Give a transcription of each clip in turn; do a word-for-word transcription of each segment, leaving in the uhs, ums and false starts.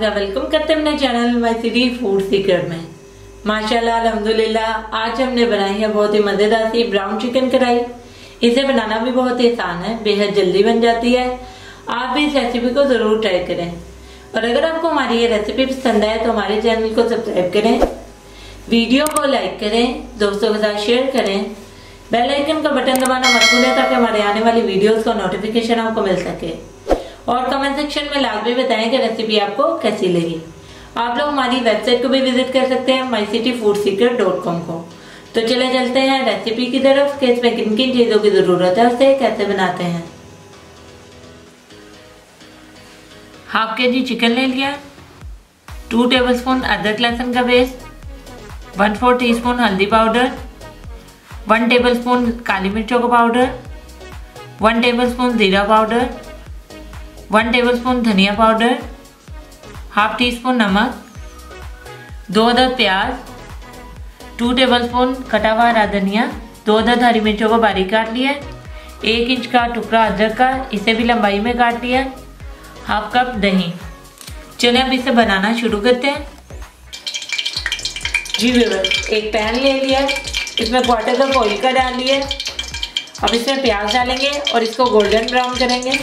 का वेलकम करते हैं अपने channel my city food secret में। माशाल्लाह अल्हम्दुलिल्लाह आज हमने बनाई है बहुत ही मजेदार सी ब्राउन चिकन कढ़ाई। इसे बनाना भी बहुत ही आसान है, बेहद जल्दी बन जाती है। आप भी इस रेसिपी को जरूर ट्राई करें और अगर आपको हमारी ये रेसिपी पसंद आए तो हमारे चैनल को सब्सक्राइब करें, वीडियो को लाइक करें, दोस्तों के साथ शेयर करें, बेल आइकन का बटन दबाना मत भूलें ताकि हमारे आने वाली वीडियोस का नोटिफिकेशन आपको मिल सके। और कमेंट सेक्शन में लाजमी बताएं कि रेसिपी आपको कैसी लगी। आप लोग हमारी वेबसाइट को भी विजिट कर सकते हैं my city food secret dot com को। तो चले चलते हैं रेसिपी की तरफ कि इसमें किन किन चीजों की जरूरत है, उसे कैसे बनाते हैं। हाफ के जी चिकन ले लिया, टू टेबल स्पून अदरक लहसुन का पेस्ट, वन फोर टी स्पून हल्दी पाउडर, वन टेबल स्पून काली मिर्चों का पाउडर, वन टेबल स्पून जीरा पाउडर, वन टेबल स्पून धनिया पाउडर, हाफ टी स्पून नमक, दो अदद प्याज, टू टेबल स्पून कटा हुआ हरा धनिया, दो अदद हरी मिर्चों को बारीक काट लिया, एक इंच का टुकड़ा अदरक का, इसे भी लंबाई में काट लिया, हाफ कप दही। चलिए अब इसे बनाना शुरू करते हैं। जी व्यूअर्स, एक पैन ले लिया, इसमें क्वार्टर कप ऑयल का डाल लिया। अब इसमें प्याज डालेंगे और इसको गोल्डन ब्राउन करेंगे।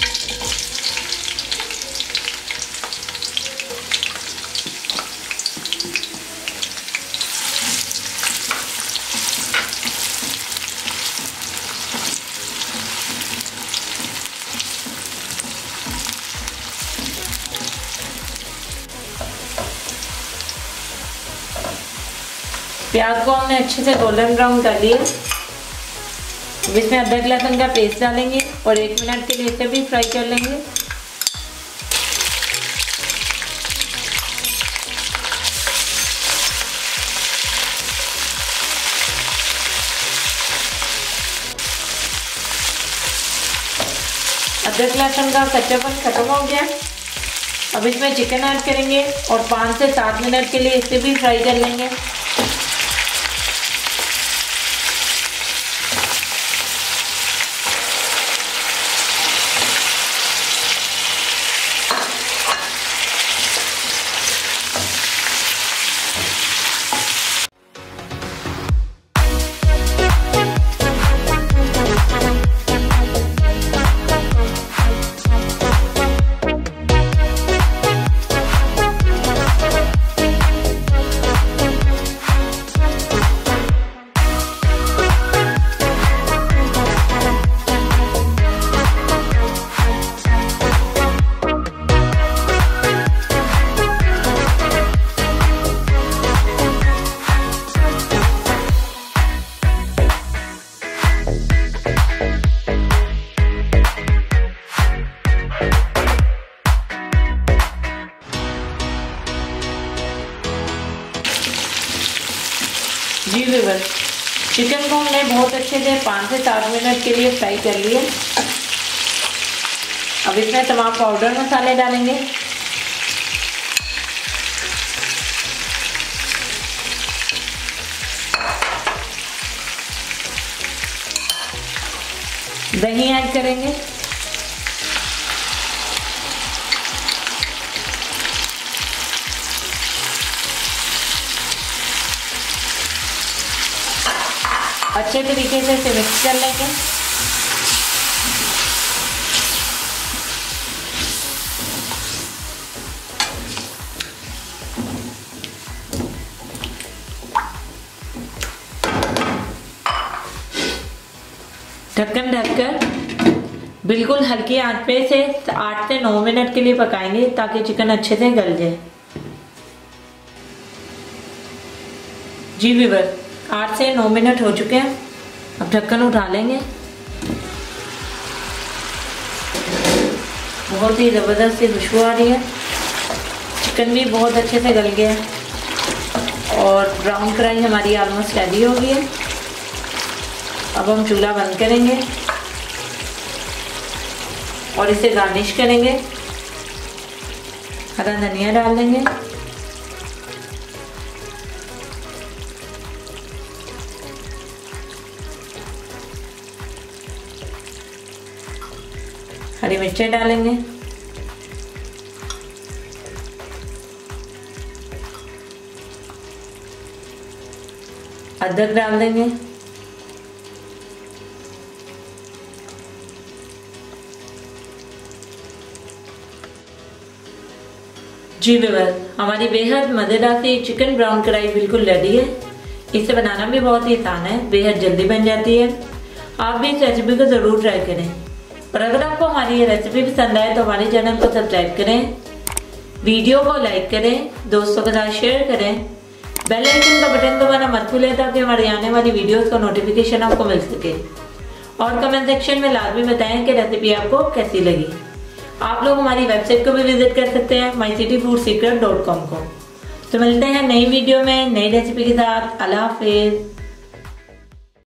प्याज को हमने अच्छे से गोल्डन ब्राउन कर लिया। अब इसमें अदरक लहसुन का पेस्ट डालेंगे और एक मिनट के लिए इसे भी फ्राई कर लेंगे। अदरक लहसुन का कच्चापन खत्म हो गया। अब इसमें चिकन ऐड करेंगे और पाँच से सात मिनट के लिए इसे भी फ्राई कर लेंगे। जी व्यूअर्स, चिकन को हमने बहुत अच्छे से पाँच से सात मिनट के लिए फ्राई कर लिए। अब इसमें तमाम पाउडर मसाले डालेंगे। दही ऐड करेंगे। अच्छे तरीके से इसे मिक्स कर लेंगे। ढक्कन ढककर बिल्कुल हल्की आंच पे से आठ से नौ मिनट के लिए पकाएंगे ताकि चिकन अच्छे से गल जाए। जी व्यूअर्स, आठ से नौ मिनट हो चुके हैं। अब ढक्कन उठा लेंगे। बहुत ही ज़बरदस्त सी खुशबू आ रही है। चिकन भी बहुत अच्छे से गल गया है और ब्राउन कढ़ाई हमारी ऑलमोस्ट रेडी हो गई है। अब हम चूल्हा बंद करेंगे और इसे गार्निश करेंगे। हरा धनिया डाल देंगे। हरी मिर्चें डालेंगे, अदरक डाल देंगे। जी व्यूअर्स, हमारी बेहद मजेदार सी चिकन ब्राउन कढ़ाई बिल्कुल रेडी है। इसे बनाना भी बहुत ही आसान है, बेहद जल्दी बन जाती है। आप भी इस रेसिपी को जरूर ट्राई करें और अगर आपको हमारी ये रेसिपी पसंद आए तो हमारे चैनल को सब्सक्राइब करें, वीडियो को लाइक करें, दोस्तों के साथ शेयर करें, बेल आइकन का बटन दबाना मत भूलें ताकि हमारी आने वाली वीडियोस का नोटिफिकेशन आपको मिल सके। और कमेंट सेक्शन में लाजमी बताएं कि रेसिपी आपको कैसी लगी। आप लोग हमारी वेबसाइट को भी विजिट कर सकते हैं my city food secret dot com को। तो मिलते हैं नई वीडियो में नई रेसिपी के साथ। अल्लाह हाफिज।